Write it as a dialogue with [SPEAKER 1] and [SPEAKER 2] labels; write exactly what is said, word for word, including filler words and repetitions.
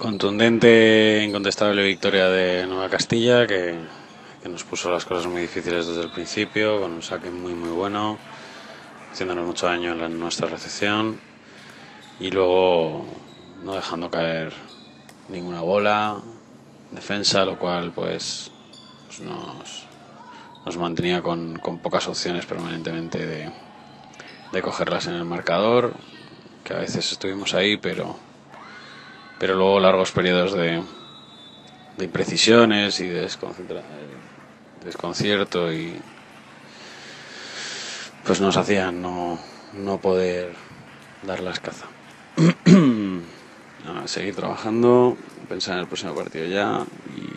[SPEAKER 1] Contundente, incontestable victoria de Nueva Castilla, que, que nos puso las cosas muy difíciles desde el principio, con un saque muy muy bueno, haciéndonos mucho daño en la, nuestra recepción, y luego no dejando caer ninguna bola, defensa, lo cual pues, pues nos, nos mantenía con, con pocas opciones permanentemente de, de cogerlas en el marcador, que a veces estuvimos ahí, pero pero luego largos periodos de, de imprecisiones y de desconcierto y pues nos hacían no, no poder dar la escaza. Nada, seguir trabajando, pensar en el próximo partido ya y,